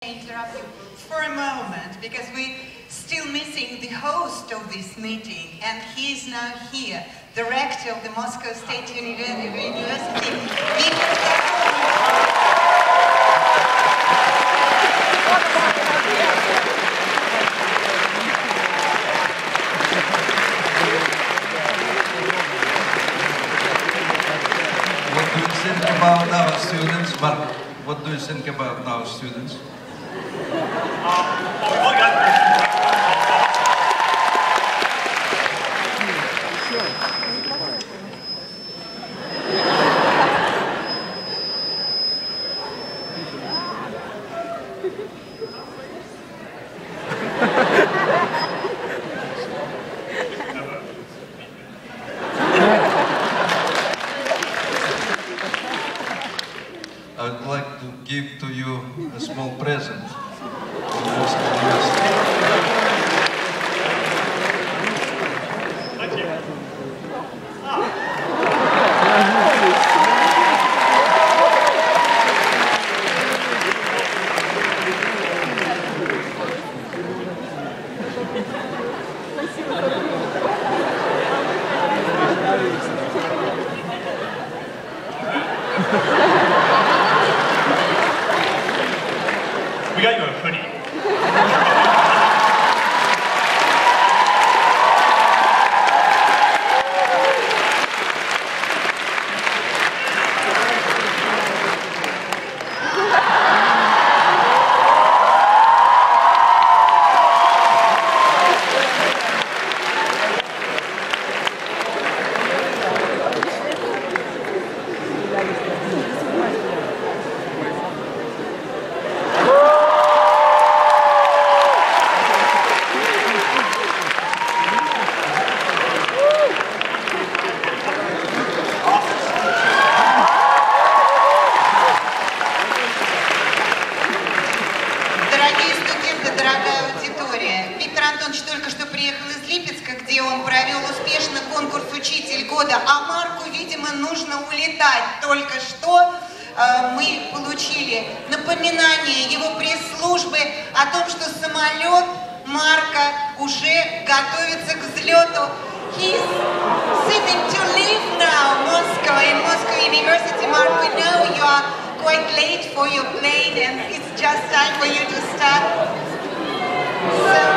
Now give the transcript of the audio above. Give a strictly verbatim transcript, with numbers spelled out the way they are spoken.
interrupt you for a moment because we're still missing the host of this meeting, and he is now here, the rector of the Moscow State University, Viktor Sadovnichiy. What do you think about our students, Mark? What do you think about our students? I would like to give to you a small present from Moscow University. Thank you. We got you a hoodie. Дорогая аудитория, Виктор Антонович только что приехал из Липецка, где он провел успешно конкурс «Учитель года», а Марку, видимо, нужно улетать. Только что э, мы получили напоминание его пресс-службы о том, что самолет Марка уже готовится к взлету. He's sitting to leave now Moscow in Moscow University. Mark, we know you are quite late for your plane and it's just time for you to start. So